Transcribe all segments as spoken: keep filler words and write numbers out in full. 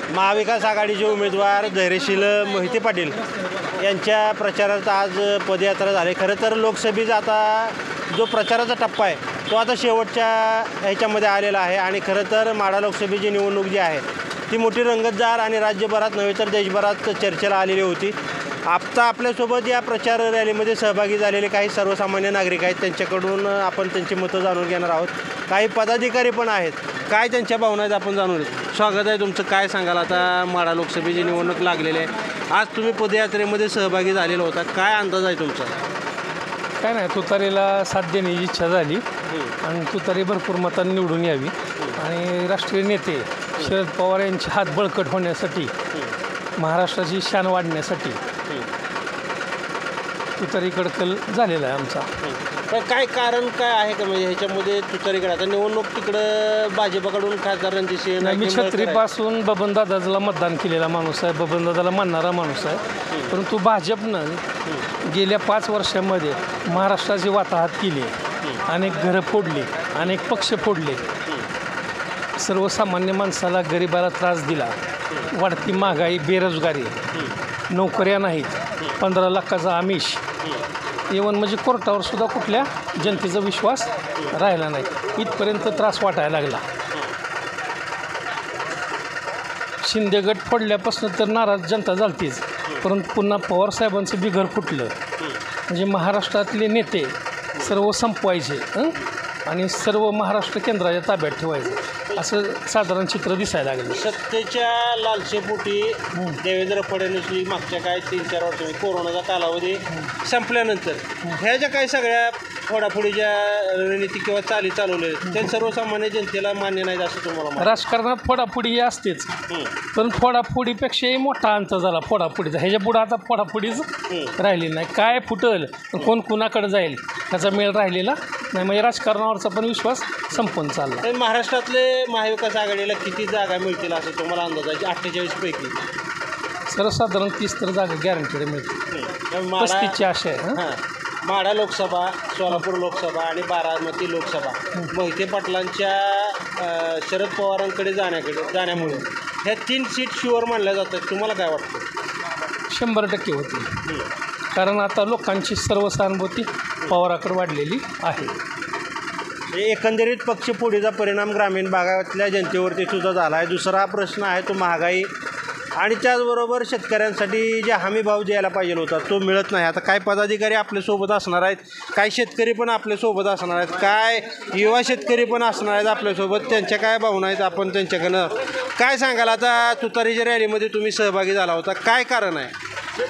महाविकास आघाडीचे उमेदवार धैर्यशील मोहिते पाटील यांच्या प्रचारात आज पदयात्रा झाली। खरं तर लोकसभेचा आता जो प्रचाराचा टप्पा आहे तो आता शेवटच्या ह्याच्यामध्ये आलेला आहे आणि खरं तर माढा लोकसभेची निवडणूक जी आहे ती मोठी रंगतदार आणि राज्यभरात नव्हे तर देशभरात चर्चेला आलेली होती। आता आपल्यासोबत या प्रचार रॅलीमध्ये सहभागी झालेले काही सर्वसामान्य नागरिक आहेत, त्यांच्याकडून आपण त्यांची मतं जाणून घेणार आहोत। काही पदाधिकारी पण आहेत, काय त्यांच्या भावना आहेत आपण जाणून घेऊ। स्वागत आहे तुमचं, काय सांगाल? आता माढा लोकसभेची निवडणूक लागलेली आहे, आज तुम्ही पदयात्रेमध्ये सहभागी झालेला होता, काय अंदाज आहे तुमचा? काय नाही, तुतारीला साथ देण्याची इच्छा झाली आणि तुतारी भरपूर मतांनी निवडून यावी आणि राष्ट्रीय नेते शरद पवार यांचे हात बळकट होण्यासाठी, महाराष्ट्राची शान वाढण्यासाठी तुतारीकडे कल झालेला आहे आमचा। पण काय कारण काय आहे का म्हणजे ह्याच्यामध्ये तुतारीकडे? आता निवडणूक तिकडं भाजपकडून खासदार रणजित मी छत्रीपासून बबनदादाला मतदान केलेला माणूस आहे, बबनदादाला मानणारा माणूस आहे, परंतु भाजपनं गेल्या पाच वर्षामध्ये महाराष्ट्राची वाताहत केली, अनेक घरं फोडली, अनेक पक्ष फोडले, सर्वसामान्य माणसाला गरिबाला त्रास दिला, वाढती महागाई, बेरोजगारी, नोकऱ्या नाहीत, पंधरा लाखाचा आमिष, इवन म्हणजे कोर्टावर सुद्धा कुठल्या जनतेचा विश्वास राहिला नाही, इथपर्यंत त्रास वाटायला लागला। शिंदे गट फोडल्यापासून तर नाराज जनता झालतीच, परंतु पुन्हा पवारसाहेबांचं बिघर फुटलं, म्हणजे महाराष्ट्रातले नेते सर्व संपवायचे आणि सर्व महाराष्ट्र केंद्राच्या ताब्यात ठेवायचं, असं साधारण चित्र दिसायला लागलं। सत्तेच्या लालसेपोटी देवेंद्र फडणवीस मागच्या काय तीन चार वर्षांनी कोरोनाचा कालावधी संपल्यानंतर ह्या ज्या काही सगळ्या फोडाफोडीच्या रणनीती किंवा चाली चालवले ते सर्वसामान्य जनतेला मान्य नाहीत असं तुम्हाला? राजकारणात फोडाफोडी ही असतेच, पण फोडाफोडीपेक्षाही मोठा अंत झाला फोडाफोडीचा। ह्याच्या पुढं आता फोडाफोडीच राहिली नाही, काय फुटल कोण कुणाकडे जाईल ह्याचा मेळ राहिलेला नाही, म्हणजे राजकारणावरचा पण विश्वास संपून चालला। महाराष्ट्रातले महाविकास आघाडीला किती जागा मिळतील असं तुम्हाला अंदाज आहे? अठ्ठेचाळीस पैकी सर्वसाधारण तीस तर जागा गॅरंटीड मिळतील, पस्तीसची आशा आहे। हां, माढा लोकसभा, सोलापूर लोकसभा आणि बारामती लोकसभा मोहिते पाटलांच्या शरद पवारांकडे जाण्याकडे जाण्यामुळे ह्या तीन सीट शुअर मानल्या जातात, तुम्हाला काय वाटतं? शंभर टक्के होती, कारण आता लोकांची सर्व सहानुभूती पवाराकडे वाढलेली आहे। एकंदरीत पक्षफोडीचा परिणाम ग्रामीण भागातल्या जनतेवरती सुद्धा झाला आहे। दुसरा प्रश्न आहे तो महागाई आणि त्याचबरोबर शेतकऱ्यांसाठी जे हमीभाव द्यायला पाहिजे होता तो मिळत नाही। आता काय पदाधिकारी आपल्यासोबत असणार आहेत, काय शेतकरी पण आपल्यासोबत असणार आहेत, काय युवा शेतकरी पण असणार आहेत आपल्यासोबत, त्यांच्या काय भावना आहेत आपण त्यांच्याकडनं काय सांगाल? आता तुतारीच्या रॅलीमध्ये तुम्ही सहभागी झाला होता, काय कारण आहे?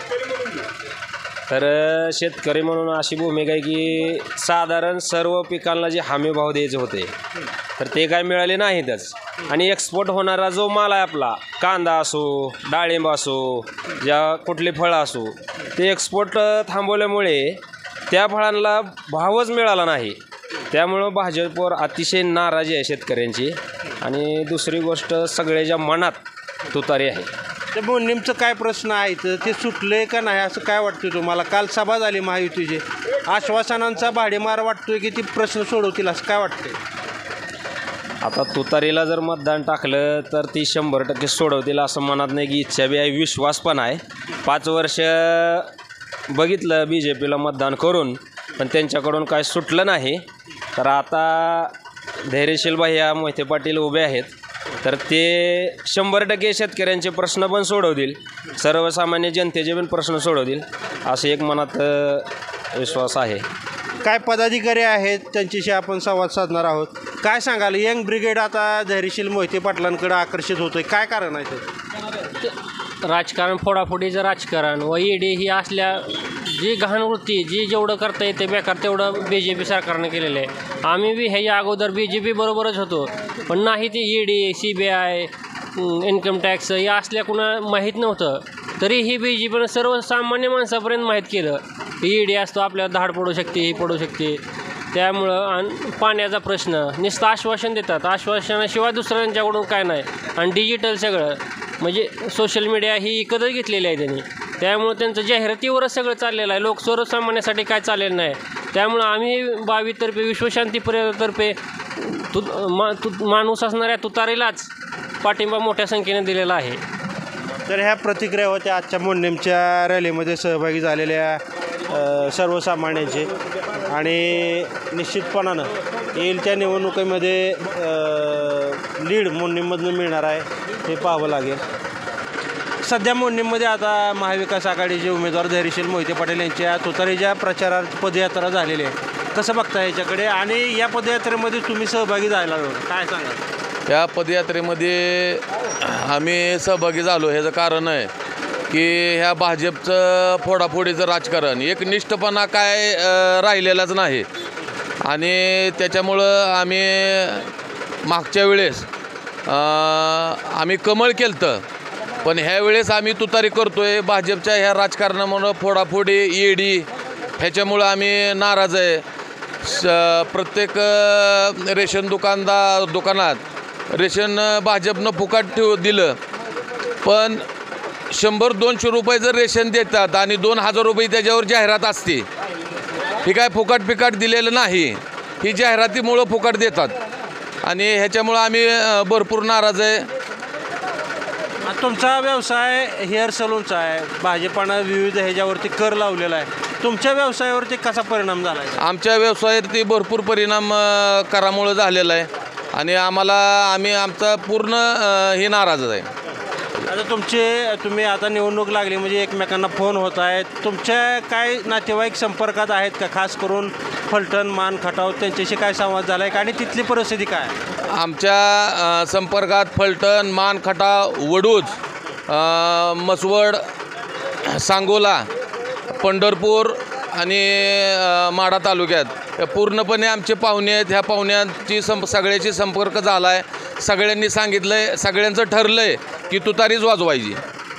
तर शेतकरी म्हणून अशी भूमिका आहे की साधारण सर्व पिकांना जे हमी भाव द्यायचे होते तर ते काय मिळाले नाहीतच, आणि एक्सपोर्ट होणारा जो माल आहे आपला, कांदा असो, डाळिंब असो, ज्या कुठली फळं असो, ते एक्सपोर्ट थांबवल्यामुळे त्या फळांना भावच मिळाला नाही, त्यामुळं भाजपवर अतिशय नाराजी आहे शेतकऱ्यांची। आणि दुसरी गोष्ट सगळ्याच्या मनात तुतारी आहे। तर मोनिमचं काय प्रश्न आहे तर ते सुटले का नाही असं काय वाटतं तुम्हाला? काल सभा झाली महायुतीची, आश्वासनांचा भाडेमार वाटतोय की ती प्रश्न सोडवतील असं काय वाटतंय? आता तुतारीला जर मतदान टाकलं तर ती शंभर टक्के सोडवतील असं मनात नाही की इच्छा बी आहे, विश्वास पण आहे। पाच वर्ष बघितलं बी जे पीला मतदान करून पण त्यांच्याकडून काय सुटलं नाही, तर आता धैर्यशील भैया मोहिते पाटील उभे आहेत तर ते शंभर टक्के शेतकऱ्यांचे प्रश्न पण सोडवतील, सर्वसामान्य जनतेचे पण प्रश्न सोडवतील असं एक मनात विश्वास आहे। काय पदाधिकारी आहेत त्यांच्याशी आपण संवाद साधणार आहोत, काय सांगाल? यंग ब्रिगेड आता धैर्यशील मोहिते पाटलांकडे आकर्षित होतोय, काय कारण आहे ते? राजकारण, फोडाफोडीचं राजकारण व ईडी ही असल्या जी घाणवृत्ती जी जेवढं करता येते बेकार तेवढं बी जे पी सरकारने केलेलं आहे। आम्ही बी ह्याच्या अगोदर बी जे पी बरोबरच होतो, पण नाही ती ED, C B I, income tax या असल्या कुणा माहीत नव्हतं, तरी ही बी जे पीनं सर्वसामान्य माणसापर्यंत माहीत केलं की ईडी असतो आपल्याला धाड पडू शकते, ही पडू शकते। त्यामुळं आणि पाण्याचा प्रश्न नुसतं आश्वासन देतात, आश्वासनाशिवाय दुसऱ्यांच्याकडून काय नाही, आणि डिजिटल सगळं म्हणजे सोशल मीडिया ही इकतच घेतलेली आहे त्यांनी, त्यामुळे त्यांचं जाहिरातीवरच सगळं चाललेलं आहे, लोक सर्वसामान्यासाठी काय चाललेलं नाही। त्यामुळं आम्ही बावीतर्फे विश्वशांती परिवारातर्फे तु मा तु माणूस असणाऱ्या तुतारीलाच पाठिंबा मोठ्या संख्येने दिलेला आहे. तर ह्या प्रतिक्रिया होत्या आजच्या मोडनेमच्या रॅलीमध्ये सहभागी झालेल्या अ, सर्वसामान्यांचे आणि निश्चितपणानं येईल त्या निवडणुकीमध्ये लीड मोडनेममधून मिळणार आहे हे पाहावं लागेल. सध्या मोडनेममध्ये आता महाविकास आघाडीचे उमेदवार धैर्यशील मोहिते पाटील यांच्या तुतारीच्या प्रचारात पदयात्रा झालेली आहे. कसं बघता याच्याकडे आणि या पदयात्रेमध्ये तुम्ही सहभागी झाला काय सांगा? या पदयात्रेमध्ये आम्ही सहभागी झालो ह्याचं कारण आहे की ह्या भाजपचं फोडाफोडीचं राजकारण एक निष्ठपणा काय अ, राहिलेलाच नाही आणि त्याच्यामुळं आम्ही मागच्या वेळेस अ, आम्ही कमळ केलं पण ह्या वेळेस आम्ही तुतारी करतो आहे. भाजपच्या ह्या राजकारणामुळं फोडाफोडी ईडी ह्याच्यामुळं आम्ही नाराज आहे. स प्रत्येक अ, रेशन दुकानदार दुकानात रेशन भाजपनं फुकट ठेव दिलं पण शंभर दोनशे रुपये जर रेशन देतात आणि दोन हजार रुपये त्याच्यावर जाहिरात असते. ही काय फुकट फिकट दिलेलं नाही, ही जाहिरातीमुळं फुकट देतात आणि ह्याच्यामुळं आम्ही अ, भरपूर नाराज आहे. तुमचा व्यवसाय हेअर सलूनचा आहे. भाजपानं विविध ह्याच्यावरती कर लावलेला आहे. तुमच्या व्यवसायावरती कसा परिणाम झाला आहे? आमच्या व्यवसायावरती भरपूर परिणाम अ, करामुळं झालेला आहे आणि आम्हाला आम्ही आमचा पूर्ण अ, हे नाराज आहे. आता तुमचे तुम्ही आता निवडणूक लागली म्हणजे एकमेकांना फोन होत आहेत. तुमच्या काय नातेवाईक संपर्कात आहेत का? खास करून फलटण मान खटाव त्यांच्याशी काय संवाद झाला आहे का आणि तिथली परिस्थिती काय आहे? आमच्या अ, संपर्कात फलटण मान खटाव वडूज अ, मसवड सांगोला पंढरपूर आणि अ, माढा तालुक्यात पूर्णपणे आमचे पाहुणे आहेत. ह्या पाहुण्यांची संप सगळ्याची संपर्क झाला आहे. सगळ्यांनी सांगितलं आहे, सगळ्यांचं ठरलं आहे की तुतारीच वाजवायची.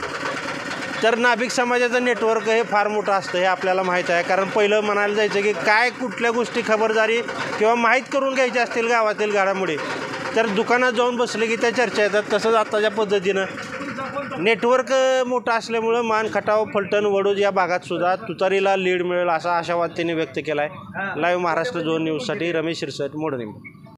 तर नाभिक समाजाचं नेटवर्क हे फार मोठं असतं हे आपल्याला माहीत आहे. कारण पहिलं म्हणायला जायचं की काय कुठल्या गोष्टी खबरदारी किंवा माहीत करून घ्यायच्या असतील गावातील घडामोडी तर दुकानात जाऊन बसले की त्या चर्चा येतात. तसंच आत्ताच्या पद्धतीनं नेटवर्क मोठं असल्यामुळं मान खटाव फलटण वडूज या भागात सुद्धा तुतारीला लीड मिळेल असा आशावाद त्यांनी व्यक्त केला आहे. लाईव्ह महाराष्ट्र झोन न्यूजसाठी रमेश शिरसट मोडनेम.